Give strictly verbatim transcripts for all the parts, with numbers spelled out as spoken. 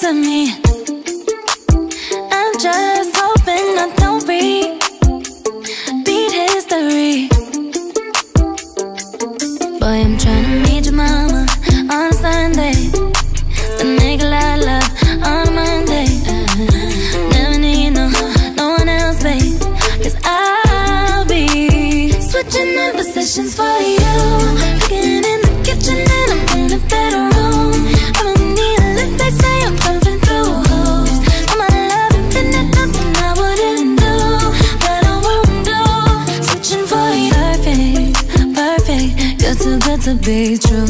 to me. I'm just hoping I don't repeat history. Boy, I'm trying to meet your mama on a Sunday, the nigga I love on a Monday. Never need no, no one else, babe, 'cause I'll be switching in positions for you. Cooking in the kitchen and I'm in the bedroom. I'ma need a lift, they say I'm pumping through holes. All my love infinite, nothing I wouldn't do, that I won't do. Switching for you, perfect, perfect. You're too good to be true.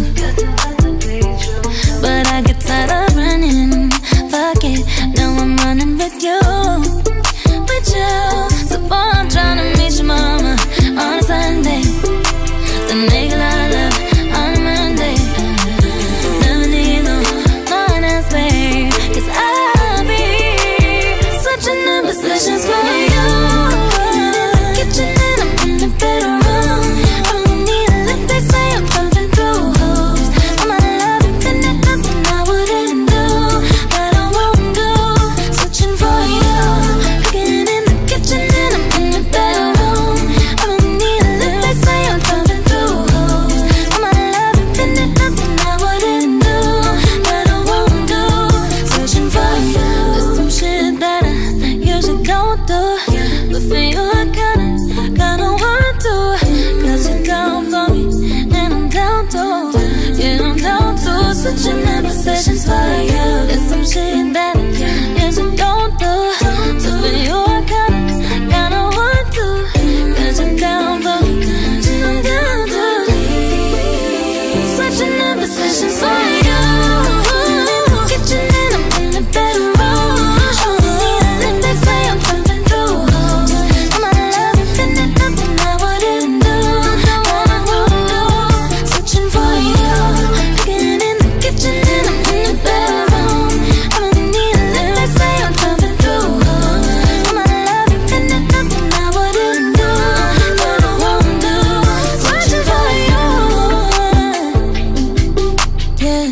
But I get tired of running, fuck it, now I'm running with you, with you. So boy, I'm trying to meet your mama on a Sunday, the nigga I love on a Monday. Never need no, no one else, babe, 'cause I'll be switching in positions for you. In the kitchen and I'm in the bedroom. I don't need a lift, they say I'm pumping through holes. All my love infinite, nothing I wouldn't do, that I won't do. Switching for you. Cooking in the kitchen and I'm in the bedroom. I don't need a lift, they say I'm pumping through holes. All my love infinite, nothing I wouldn't do, that I won't do. Switching for you. There's some shit that I usually don't do, but for you I kinda, kinda want to, 'cause you're down for me and I'm down to, yeah, I'm down to. Switching in positions for you. There's some shit that I usually don't do, so for you I kinda, kinda want to, 'cause you're down for me and I'm down to. Switching in positions for you. In the kitchen and I'm in the bedroom. I don't need a lift, they say I'm pumping through holes. All my love infinite, nothing I wouldn't do, that I won't do. Switching for you. Cooking in the kitchen and I'm in the bedroom. I don't need a lift, they say I'm pumping through holes. All my love infinite, nothing I wouldn't do, that I won't do. Switching for you. Yeah.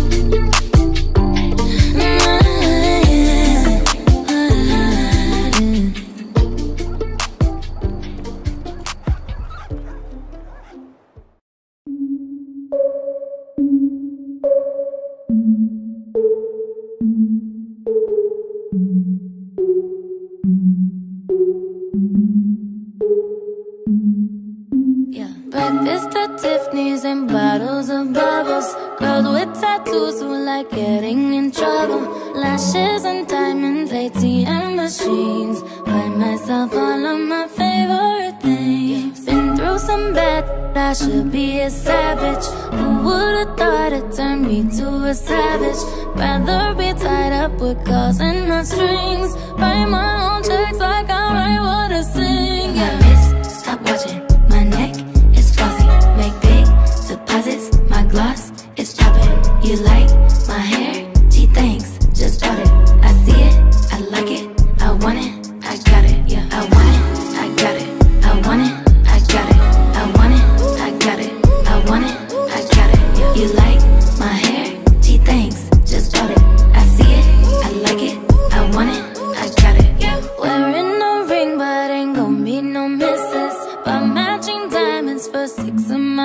Yeah. Breakfast at Tiffany's and bottles of bubbles. Girls with tattoos who like getting in trouble. Lashes and diamonds, A T M machines. Buy myself all of my favorite things. Been through some bad, I should be a savage. Who would've thought it turned me to a savage? Rather be tied up with calls and not strings. Write my own checks like I write what I sing. Yeah. My wrist, stop watching. My neck is flossy. Make big deposits. My gloss is popping. You like my hair? Gee, thanks. Just bought it. I see it. I like it. I want it. I got it. Yeah. I want it. I got it. I want it. I got it. I want it. I got it. I want it. I got it. Yeah. You like my hair? Gee, thanks. Just bought it. I see it. I like it. I want it. I got it. Yeah. Wearing a ring, but ain't gon' be no misses. But matching diamonds for six of my.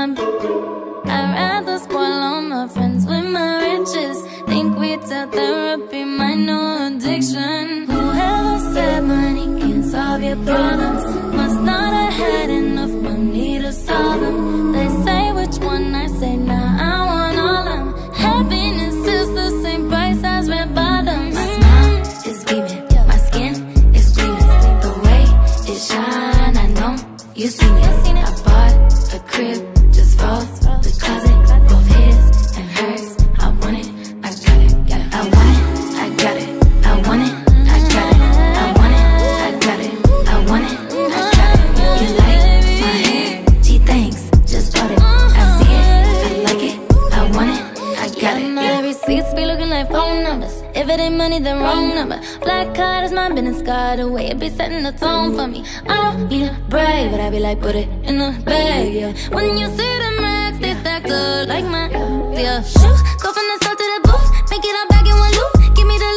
I'd rather spoil all my friends with my riches. Think we tell therapy my new addiction. Whoever said money can solve your problems must not have had enough money to solve them. They say which one, I say nah, I want all of them. Happiness is the same price as red bottoms. My smile is beaming, my skin is gleaming. The way it shine, I know you seen it. I bought a crib just for the closet, both his and hers. I want it, I got it. I want it, I got it. I want it, I got it. I want it, I got it. I want it, I got it. You like my hair? Gee, thanks. Just bought it. I see it, I like it. I want it, I got it. My receipts be looking like phone numbers. If it ain't money, then wrong number. Black card is my business card. The way it be setting the tone for me. I don't need a brave, but I be like, put it in the bag, yeah. When you see the max, they stacked up like my, yeah. Shoot, go from the south to the booth, make it all back in one loop. Give me the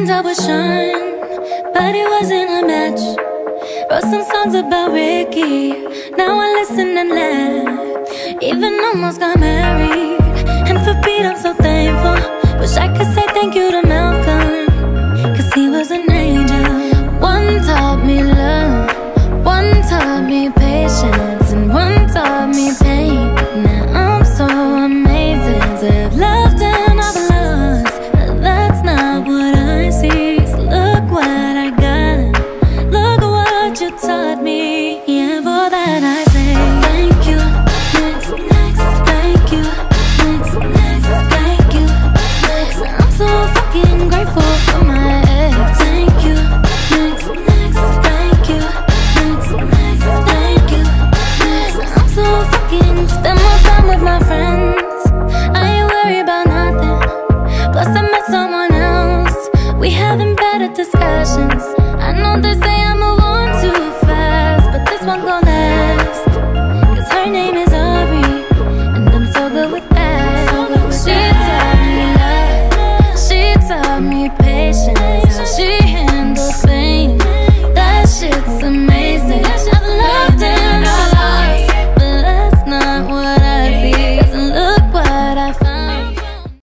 dreamed I would shine, but it wasn't a match. Wrote some songs about Ricky, now I listen and laugh. Even almost got married, and for Pete I'm so thankful. Wish I could say thank you to Malcolm.